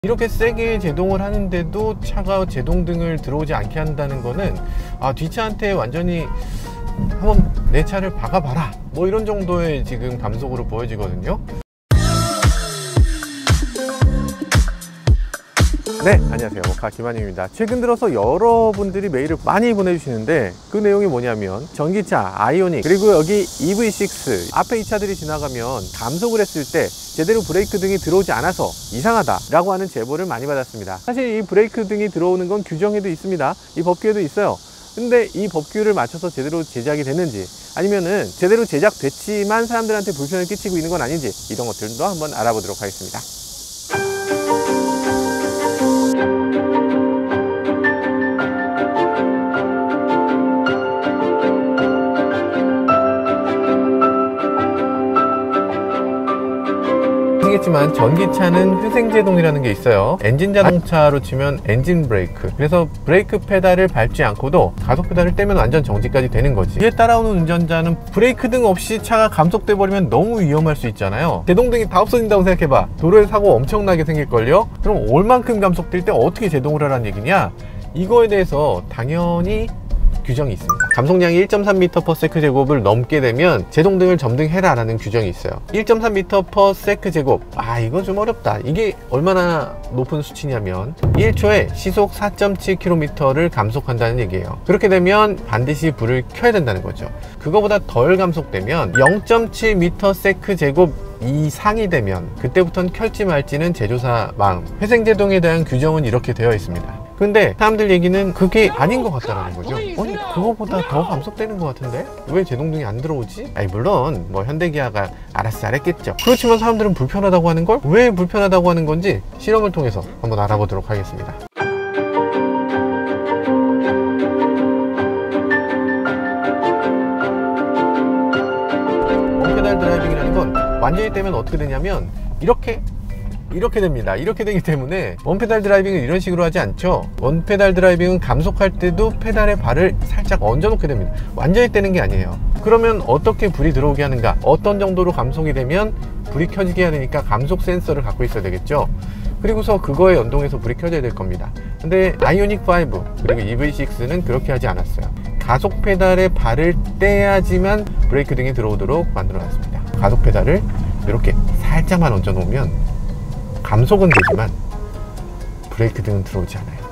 이렇게 세게 제동을 하는데도 차가 제동등을 들어오지 않게 한다는 거는 뒷차한테 완전히 한번 내 차를 박아봐라 뭐 이런 정도의 지금 감속으로 보여지거든요. 네, 안녕하세요. 모카 김한입니다. 최근 들어서 여러분들이 메일을 많이 보내주시는데 그 내용이 뭐냐면 전기차 아이오닉 그리고 여기 EV6 앞에 이 차들이 지나가면 감속을 했을 때 제대로 브레이크 등이 들어오지 않아서 이상하다 라고 하는 제보를 많이 받았습니다. 사실 이 브레이크 등이 들어오는 건 규정에도 있습니다. 이 법규에도 있어요. 근데 이 법규를 맞춰서 제대로 제작이 됐는지 아니면은 제대로 제작됐지만 사람들한테 불편을 끼치고 있는 건 아닌지 이런 것들도 한번 알아보도록 하겠습니다. 아시겠지만 전기차는 회생제동이라는 게 있어요. 엔진 자동차로 치면 엔진 브레이크, 그래서 브레이크 페달을 밟지 않고도 가속 페달을 떼면 완전 정지까지 되는 거지. 뒤에 따라오는 운전자는 브레이크 등 없이 차가 감속돼 버리면 너무 위험할 수 있잖아요. 제동등이 다 없어진다고 생각해봐. 도로에 사고 엄청나게 생길걸요? 그럼 얼만큼 감속될 때 어떻게 제동을 하라는 얘기냐? 이거에 대해서 당연히 규정이 있습니다. 감속량이 1.3m/s 제곱을 넘게 되면 제동등을 점등해라 라는 규정이 있어요. 1.3m/s 제곱, 이건 좀 어렵다. 이게 얼마나 높은 수치냐면 1초에 시속 4.7km를 감속한다는 얘기예요. 그렇게 되면 반드시 불을 켜야 된다는 거죠. 그거보다 덜 감속되면 0.7m/s 제곱 이상이 되면 그때부터는 켤지 말지는 제조사 마음. 회생제동에 대한 규정은 이렇게 되어 있습니다. 근데 사람들 얘기는 그게 아닌 것 같다라는 거죠. 아니 그거보다 더 감속되는 것 같은데 왜 제동등이 안 들어오지? 물론 뭐 현대기아가 알아서 잘했겠죠. 그렇지만 사람들은 불편하다고 하는 걸 왜 불편하다고 하는 건지 실험을 통해서 한번 알아보도록 하겠습니다. 원페달 드라이빙이라는 건 완전히 떼면 어떻게 되냐면 이렇게 됩니다. 이렇게 되기 때문에 원페달 드라이빙은 이런 식으로 하지 않죠. 원페달 드라이빙은 감속할 때도 페달에 발을 살짝 얹어 놓게 됩니다. 완전히 떼는 게 아니에요. 그러면 어떻게 불이 들어오게 하는가? 어떤 정도로 감속이 되면 불이 켜지게 해야 되니까 감속 센서를 갖고 있어야 되겠죠. 그리고서 그거에 연동해서 불이 켜져야 될 겁니다. 근데 아이오닉 5 그리고 EV6는 그렇게 하지 않았어요. 가속 페달에 발을 떼야지만 브레이크 등이 들어오도록 만들어 놨습니다. 가속 페달을 이렇게 살짝만 얹어 놓으면 감속은 되지만 브레이크 등은 들어오지 않아요.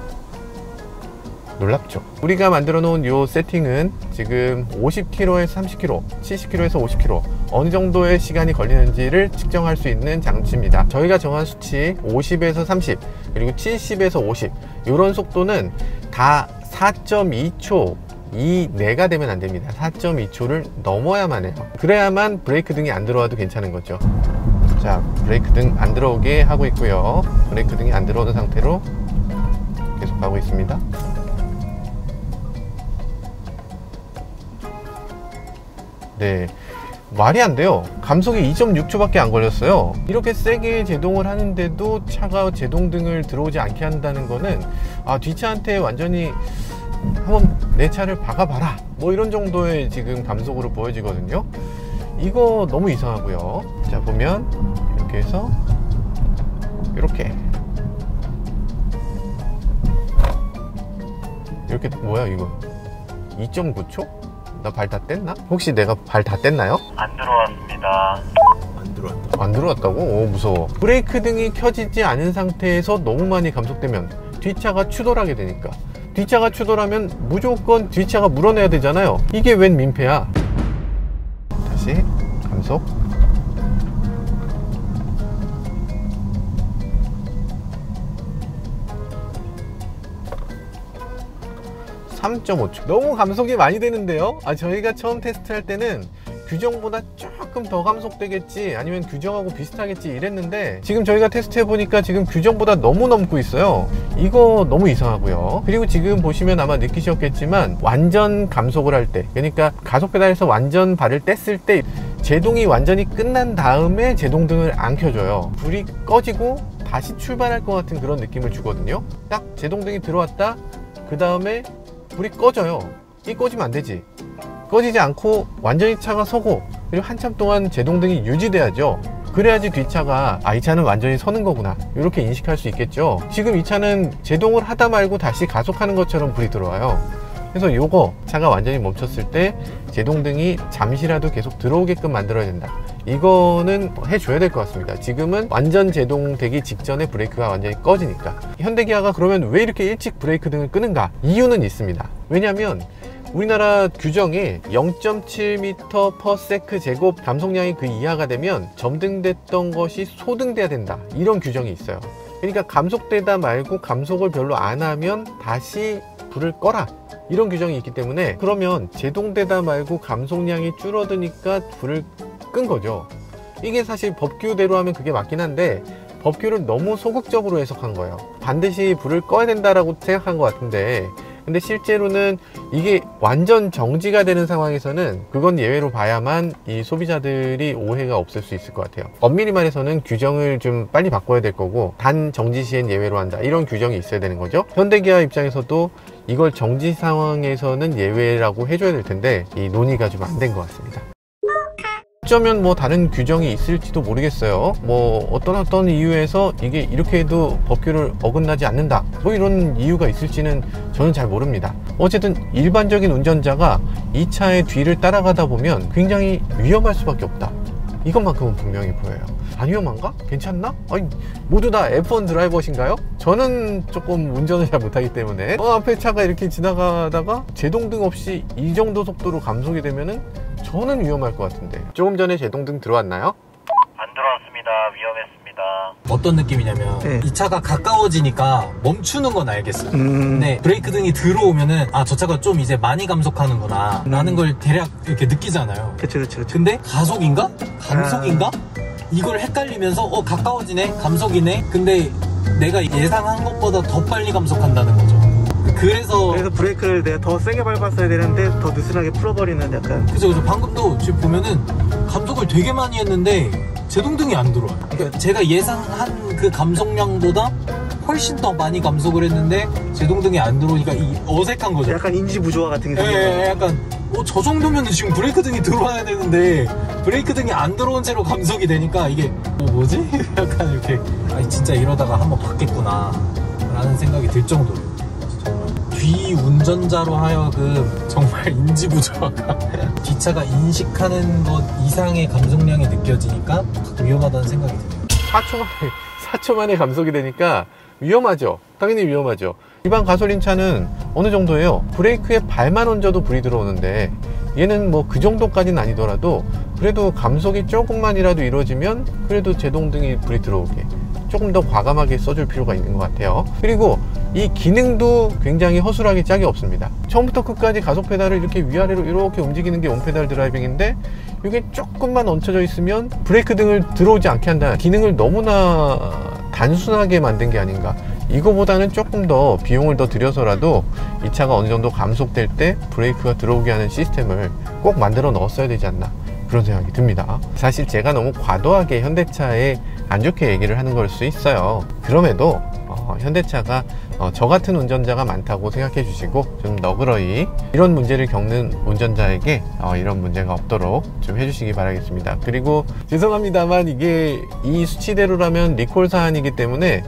놀랍죠? 우리가 만들어 놓은 이 세팅은 지금 50km에서 30km, 70km에서 50km 어느 정도의 시간이 걸리는지를 측정할 수 있는 장치입니다. 저희가 정한 수치 50에서 30 그리고 70에서 50 이런 속도는 다 4.2초 이내가 되면 안 됩니다. 4.2초를 넘어야만 해요. 그래야만 브레이크 등이 안 들어와도 괜찮은 거죠. 자, 브레이크 등 안 들어오게 하고 있고요. 브레이크 등이 안 들어오는 상태로 계속 가고 있습니다. 네, 말이 안 돼요. 감속이 2.6초밖에 안 걸렸어요. 이렇게 세게 제동을 하는데도 차가 제동등을 들어오지 않게 한다는 거는 뒷차한테 완전히 한번 내 차를 박아봐라 뭐 이런 정도의 지금 감속으로 보여지거든요. 이거 너무 이상하고요. 자, 보면 이렇게 해서 이렇게 뭐야 이거 2.9초? 나 발 다 뗐나? 혹시 내가 발 다 뗐나요? 안 들어왔습니다. 안 들어왔다고? 오, 무서워. 브레이크 등이 켜지지 않은 상태에서 너무 많이 감속되면 뒷차가 추돌하게 되니까 뒷차가 추돌하면 무조건 뒷차가 물어내야 되잖아요. 이게 웬 민폐야. 다시 감속. (3.5초) 너무 감속이 많이 되는데요. 저희가 처음 테스트할 때는 규정보다 조금 더 감속되겠지 아니면 규정하고 비슷하겠지 이랬는데 지금 저희가 테스트 해보니까 지금 규정보다 너무 넘고 있어요. 이거 너무 이상하고요. 그리고 지금 보시면 아마 느끼셨겠지만 완전 감속을 할 때, 그러니까 가속 페달에서 완전 발을 뗐을 때 제동이 완전히 끝난 다음에 제동등을 안 켜줘요. 불이 꺼지고 다시 출발할 것 같은 그런 느낌을 주거든요. 딱 제동등이 들어왔다 그 다음에 불이 꺼져요. 이 꺼지면 안 되지. 꺼지지 않고 완전히 차가 서고 그리고 한참 동안 제동등이 유지돼야죠. 그래야지 뒷차가 이 차는 완전히 서는 거구나 이렇게 인식할 수 있겠죠. 지금 이 차는 제동을 하다 말고 다시 가속하는 것처럼 불이 들어와요. 그래서 요거 차가 완전히 멈췄을 때 제동등이 잠시라도 계속 들어오게끔 만들어야 된다. 이거는 해줘야 될 것 같습니다. 지금은 완전 제동되기 직전에 브레이크가 완전히 꺼지니까. 현대기아가 그러면 왜 이렇게 일찍 브레이크 등을 끄는가? 이유는 있습니다. 왜냐하면 우리나라 규정에 0.7m/s 제곱 감속량이 그 이하가 되면 점등됐던 것이 소등돼야 된다, 이런 규정이 있어요. 그러니까 감속되다 말고 감속을 별로 안 하면 다시 불을 꺼라, 이런 규정이 있기 때문에, 그러면 제동되다 말고 감속량이 줄어드니까 불을 끈 거죠. 이게 사실 법규대로 하면 그게 맞긴 한데 법규를 너무 소극적으로 해석한 거예요. 반드시 불을 꺼야 된다라고 생각한 것 같은데, 근데 실제로는 이게 완전 정지가 되는 상황에서는 그건 예외로 봐야만 이 소비자들이 오해가 없을 수 있을 것 같아요. 엄밀히 말해서는 규정을 좀 빨리 바꿔야 될 거고, 단 정지 시엔 예외로 한다, 이런 규정이 있어야 되는 거죠. 현대기아 입장에서도 이걸 정지 상황에서는 예외라고 해줘야 될 텐데 이 논의가 좀 안 된 것 같습니다. 어쩌면 뭐 다른 규정이 있을지도 모르겠어요. 뭐 어떤 이유에서 이게 이렇게 해도 법규를 어긋나지 않는다, 뭐 이런 이유가 있을지는 저는 잘 모릅니다. 어쨌든 일반적인 운전자가 이 차의 뒤를 따라가다 보면 굉장히 위험할 수밖에 없다, 이것만큼은 분명히 보여요. 안 위험한가? 괜찮나? 아니, 모두 다 F1 드라이버신가요? 저는 조금 운전을 잘 못하기 때문에 앞에 차가 이렇게 지나가다가 제동등 없이 이 정도 속도로 감속이 되면은 저는 위험할 것 같은데. 조금 전에 제동등 들어왔나요? 안 들어왔습니다. 위험했습니다. 어떤 느낌이냐면 이 차가 가까워지니까 멈추는 건 알겠어요. 근데 브레이크 등이 들어오면은 저 차가 좀 이제 많이 감속하는구나 라는 걸 대략 이렇게 느끼잖아요. 그쵸. 근데 가속인가? 감속인가? 이걸 헷갈리면서 가까워지네? 감속이네? 근데 내가 예상한 것보다 더 빨리 감속한다는 거죠. 그래서 브레이크를 내가 더 세게 밟았어야 되는데 더 느슨하게 풀어버리는 약간. 그죠. 방금도 지금 보면은 감속을 되게 많이 했는데 제동등이 안 들어와요. 그러니까 제가 예상한 그 감속량보다 훨씬 더 많이 감속을 했는데 제동등이 안 들어오니까 이 어색한 거죠. 약간 인지 부조화 같은 게 생겨요. 예, 약간 저 정도면 지금 브레이크 등이 들어와야 되는데 브레이크 등이 안 들어온 채로 감속이 되니까 이게 뭐지? 약간 이렇게 진짜 이러다가 한번 받겠구나 라는 생각이 들 정도로, 뒤 운전자로 하여금 정말 인지부조화가 뒷차가 인식하는 것 이상의 감속량이 느껴지니까 위험하다는 생각이 드네요. 4초 만에 감속이 되니까 위험하죠. 당연히 위험하죠. 일반 가솔린 차는 어느 정도예요? 브레이크에 발만 얹어도 불이 들어오는데 얘는 뭐 그 정도까지는 아니더라도 그래도 감속이 조금만이라도 이루어지면 그래도 제동등이 불이 들어오게 조금 더 과감하게 써줄 필요가 있는 것 같아요. 그리고 이 기능도 굉장히 허술하게 짝이 없습니다. 처음부터 끝까지 가속 페달을 이렇게 위아래로 이렇게 움직이는 게 온페달 드라이빙인데, 이게 조금만 얹혀져 있으면 브레이크 등을 들어오지 않게 한다는 기능을 너무나 단순하게 만든 게 아닌가. 이거보다는 조금 더 비용을 더 들여서라도 이 차가 어느 정도 감속될 때 브레이크가 들어오게 하는 시스템을 꼭 만들어 넣었어야 되지 않나, 그런 생각이 듭니다. 사실 제가 너무 과도하게 현대차에 안 좋게 얘기를 하는 걸 수 있어요. 그럼에도 현대차가 저 같은 운전자가 많다고 생각해 주시고 좀 너그러이 이런 문제를 겪는 운전자에게 이런 문제가 없도록 좀 해주시기 바라겠습니다. 그리고 죄송합니다만 이게 이 수치대로라면 리콜 사안이기 때문에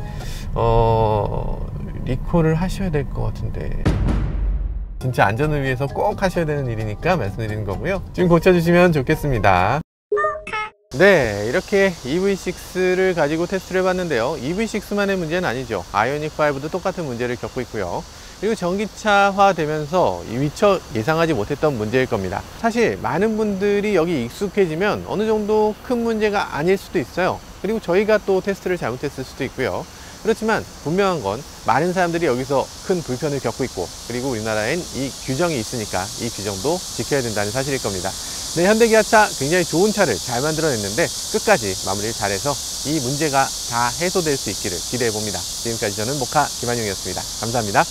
리콜을 하셔야 될 것 같은데, 진짜 안전을 위해서 꼭 하셔야 되는 일이니까 말씀드리는 거고요. 좀 고쳐주시면 좋겠습니다. 네, 이렇게 EV6를 가지고 테스트를 해봤는데요. EV6만의 문제는 아니죠. 아이오닉5도 똑같은 문제를 겪고 있고요. 그리고 전기차화 되면서 미처 예상하지 못했던 문제일 겁니다. 사실 많은 분들이 여기 익숙해지면 어느 정도 큰 문제가 아닐 수도 있어요. 그리고 저희가 또 테스트를 잘못했을 수도 있고요. 그렇지만 분명한 건 많은 사람들이 여기서 큰 불편을 겪고 있고, 그리고 우리나라엔 이 규정이 있으니까 이 규정도 지켜야 된다는 사실일 겁니다. 네, 현대기아차 굉장히 좋은 차를 잘 만들어냈는데 끝까지 마무리를 잘해서 이 문제가 다 해소될 수 있기를 기대해 봅니다. 지금까지 저는 모카 김한용이었습니다. 감사합니다.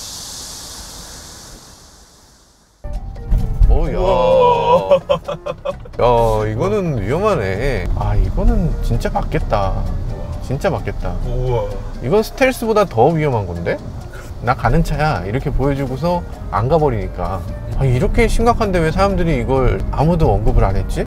야, 이거는 위험하네. 이거는 진짜 맞겠다. 진짜 맞겠다. 우와. 이건 스텔스보다 더 위험한 건데? 나 가는 차야 이렇게 보여주고서 안 가버리니까. 이렇게 심각한데 왜 사람들이 이걸 아무도 언급을 안 했지?